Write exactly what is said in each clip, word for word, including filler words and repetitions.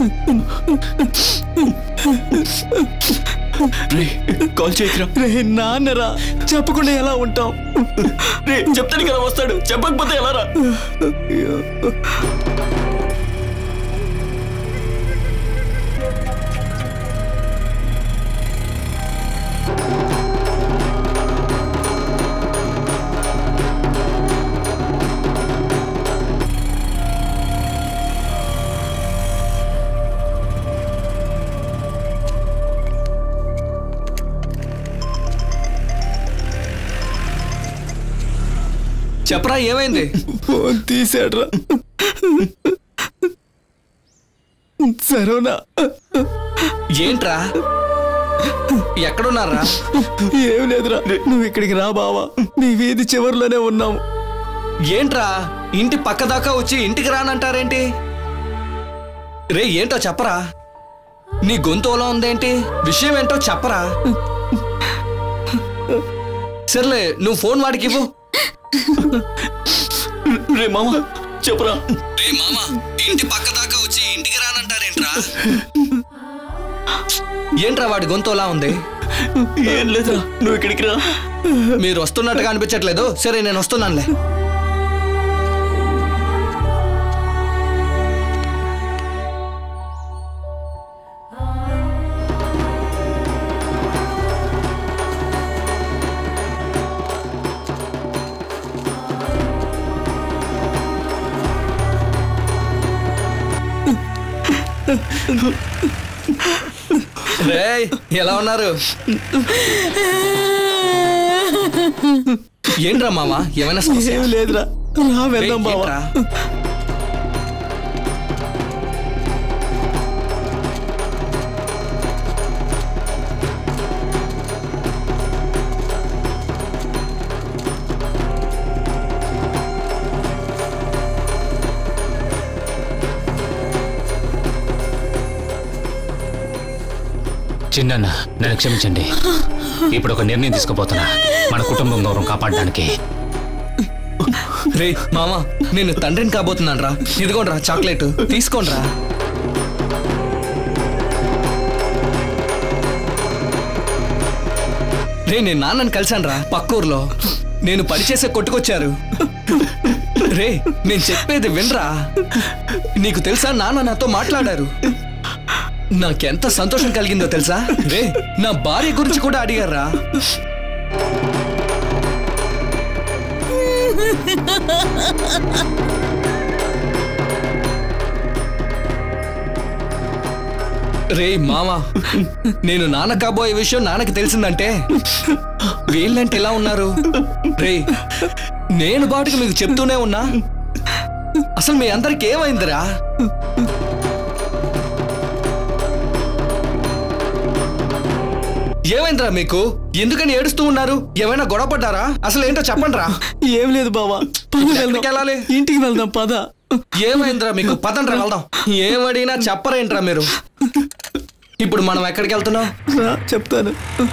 Call చేయకరా. రే నాన్నరా, చెప్పకుండా ఎలా ఉంటాం? రే చెప్తాను కదా వస్తాడు, చెప్పకపోతే ఎలా రా? చెప్పరా ఏమైంది? ఫోన్ తీసాడ్రా. సరేనా? ఏంట్రా ఎక్కడున్నారా? ఏం లేదురా, నువ్వు ఇక్కడికి రా బావా, నీ వీధి చివరిలోనే ఉన్నాము. ఏంట్రా ఇంటి పక్క దాకా వచ్చి ఇంటికి రానంటారేంటి? రే ఏంటో చెప్పరా, నీ గొంతు అలా ఉందేంటి, విషయం ఏంటో చెప్పరా. సర్లే నువ్వు ఫోన్ వాడికి ఇవ్వు. రే మామ చెప్పరా. రే మామ, ఇంటి పక్క దాకా వచ్చి ఇంటికి రానంటారేంట్రా? ఏంట్రా వాడి గొంతు అలా ఉంది? ఏం లేదురా, నువ్వు ఇక్కడికి రా. మీరు వస్తున్నట్టుగా అనిపించట్లేదు. సరే నేను వస్తున్నానులే. రేయ్ ఎలా ఉన్నారు? ఏంట్రా మామ, ఏమైనా సమస్య? ఏం లేదురా, రా వెళ్దాం బావా. చిన్న నన్ను క్షమించండి. ఇప్పుడు ఒక నిర్ణయం తీసుకోబోతున్నా, మన కుటుంబం గౌరవం కాపాడడానికి. రే మామ, నేను తండ్రిని కాబోతున్నాను రా. ఇదిగోండి రా చాక్లెట్, తీసుకోండి రా. రే నేను నాన్నని కలిశాను రా పక్కూర్లో. నేను పనిచేసే కొట్టుకొచ్చారు. రే నేను చెప్పేది వినరా. నీకు తెలుసా, నాన్న నాతో మాట్లాడారు. నాకెంత సంతోషం కలిగిందో తెలుసా. రే నా భార్య గురించి కూడా అడిగారా. రే మామ, నేను నాన్న కాబోయే విషయం నాన్నకి తెలిసిందంటే వీళ్ళంటే ఎలా ఉన్నారు. రే నేను బాటుకి మీకు చెప్తూనే ఉన్నా, అసలు మీ అందరికి ఏమైందిరా? ఏమైందిరా మీకు? ఎందుకని ఏడుస్తూ ఉన్నారు? ఏమైనా గొడవ పడ్డారా? అసలు ఏంటో చెప్పండి రా. ఏం లేదు బావా, వెళ్ళాలి, ఇంటికి వెళ్దాం పద. ఏమైందిరా మీకు? పదండ్రా వెళ్దాం. ఏమడిగినా చెప్పరేంట్రా మీరు? ఇప్పుడు మనం ఎక్కడికి వెళ్తున్నాం? చెప్తాను.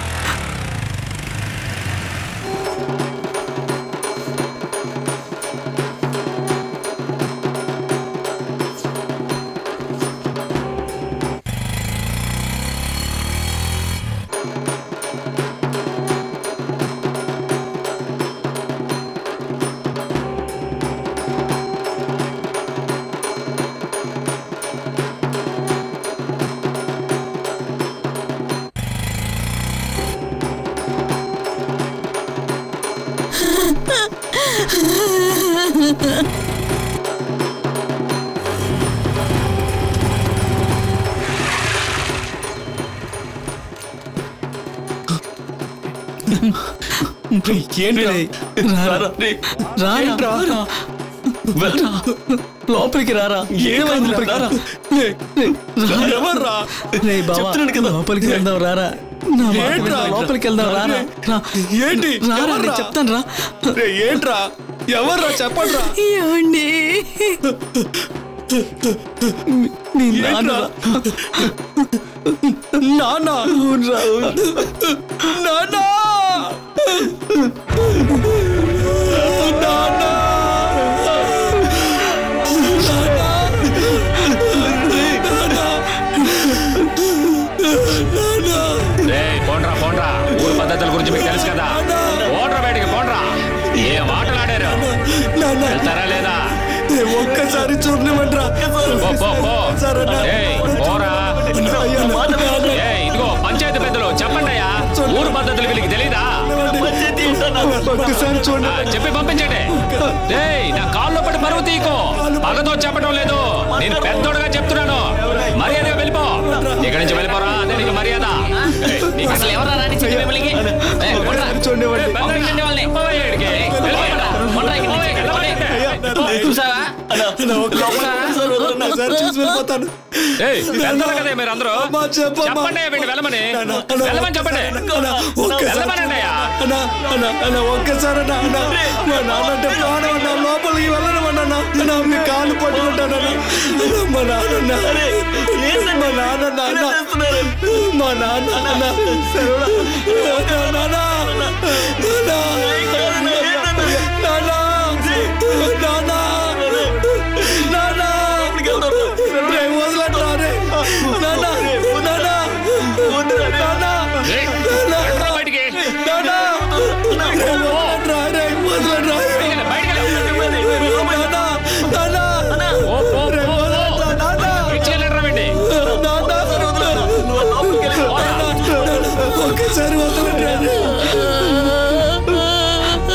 లోపలికి రారా. ఏమైంది? లోపలికి వెళ్దాం రారా. లోపలికి వెళ్దాం రారా. ఏంటి చెప్తాను రా. ఏంట్రా? ఎవర్రా చెప్పండి రా. ఏమండి? నాన్న నాన్న ఒక్కసారి చూడనివ్వండిరా. పో, పో, పో. సరే అన్నా. ఏయ్, పోరా. అయ్యా, అన్నా. ఏయ్, ఇదిగో పంచాయతీ పెద్దలు చెప్పండి అయ్యా, ఊరు పద్ధతులు వీళ్ళకి తెలీదా? ఒక్కసారి చూడండి. ఆ, చెప్పి పంపించండి. ఏయ్, నా కాల్లో పడి పరువు తీకో, పగతో చెప్పడం లేదు, నేను పెద్దోడుగా చెప్తున్నాను. మర్యాదగా వెళ్ళిపో, ఇక్కడి నుంచి వెళ్ళిపోరా, అదే నీకు మర్యాద. ఏయ్, నీకు అసలు ఎవరా రాని చిన్న మిమ్మల్ని చూడండి. వెళ్ళిపోయి ఈడికి. చూసావా ఒకసారి చూసి వెళ్ళిపోతాను. ఏయ్, వెళ్తారా కదా మీరు అందరూ? అమ్మా, చెప్పమ్మా. చెప్పండి వీడిని వెళ్ళమని. అన్నా, అన్నా, వెళ్ళమని చెప్పండి. అన్నా, ఒక్కసారి వెళ్ళమనండి అయ్యా. అన్నా, అన్నా, అన్నా, ఒక్కసారి అన్నా, అన్నా, మా నాన్న అంటే ప్రాణం అన్నా, లోపలికి వెళ్ళనమన్నా అన్నా. అన్నా, మీ కాళ్ళు పట్టుకుంటానన్నా. అన్నా, మా నాన్న మా నాన్న నాన్న మా నాన్న అన్నా. నాన్న